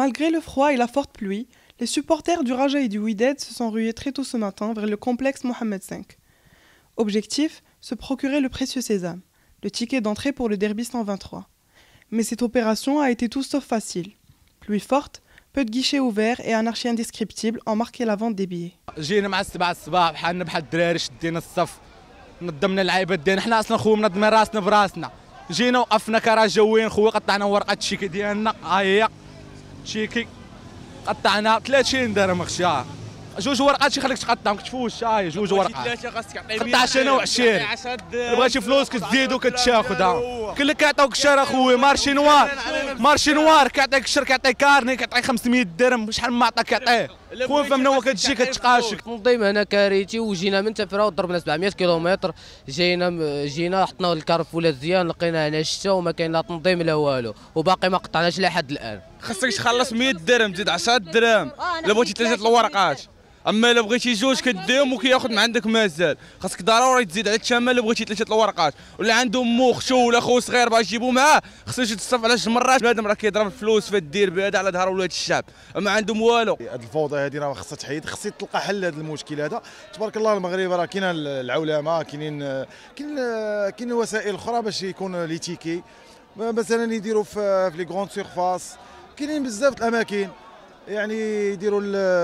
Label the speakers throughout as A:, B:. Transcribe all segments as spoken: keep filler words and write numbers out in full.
A: Malgré le froid et la forte pluie, les supporters du Raja et du Wydad se sont rués très tôt ce matin vers le complexe Mohamed cinq. Objectif, se procurer le précieux sésame, le ticket d'entrée pour le derby cent vingt-trois. Mais cette opération a été tout sauf facile. Pluie forte, peu de guichets ouverts et anarchie indescriptible ont marqué la vente des billets.
B: جينا مع السبعة الصباح بحالنا بحال الدراري شدينا الصف نظمنا اللعيبه ديالنا حنا اصلا خويا منظمين راسنا براسنا جينا وقفنا كرجاويين خويا قطعنا ورقه التشيكي ديالنا ها هي تشيكي قطعنا ثلاثين درهم اختي جوج ورقات شي خليك تقطعهم كتفوش ها هي جوج ورقات قطع انا وعشرين بغيتي فلوس كتزيد وكتاخذها كل اللي كيعطيوك الشهر اخويا مارشي نوار مارشي نوار كيعطيك الشهر كيعطيك كارني كيعطيك خمسمية درهم شحال ما عطاك كيعطيه خويا فهمنا هو كتجي كتقاشك.
C: تنظيم هنا كارثي وجينا من تفرا وضربنا سبعمية كيلومتر جينا جينا حطنا الكارفولات زيان لقينا هنا الشتا وما كاين لا تنظيم لا والو وباقي ما قطعناش لحد الان.
D: خاصك تخلص مية درهم تزيد عشرة درهم الا بغيتي ثلاثه الورقات اما الا بغيتي جوج كديهم وكياخذ من عندك مازال خاصك ضروري تزيد على الثمن الا بغيتي ثلاثه الورقات ولا عنده مو خشو ولا خو صغير باغي يجيبو معاه خصو يجي تصرف على جوج مرات بنادم راه كيضرب الفلوس في الدير بهذا على ظهر ولاد الشعب ما عندهم والو.
E: هذه الفوضى هذه راه خصها تحيد خص تلقى حل لهذا المشكل هذا. تبارك الله المغرب راه كاينه العولمه كاينين كاين كاين وسائل اخرى باش يكون لي تيكي مثلا يديروا في لي غروند سيرفاس كاينين بزاف الاماكن يعني يديروا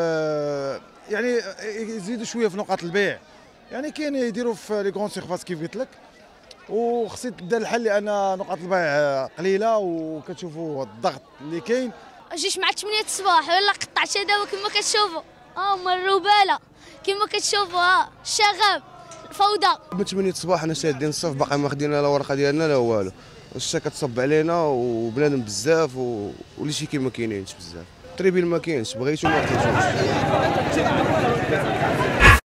E: يعني يزيدوا شويه في نقاط البيع يعني كاين يديروا في لي غون سيرفاس كيف قلت لك وخص يدار الحل لان نقاط البيع قليله وكتشوفوا الضغط اللي كاين.
F: جيش مع ثمانية الصباح ولا قطعت هذا كما كتشوفوا ها هما الرباله كما كتشوفوا ها الشغب الفوضى.
G: من ثمانية الصباح حنا شادين الصف باقي ما خدينا لا ورقه ديالنا لا والو الشتا كتصب علينا وبنادم بزاف ولي شي كيما كاينينش بزاف. التريبيل ما كاينش بغيتو ما لقيتوش.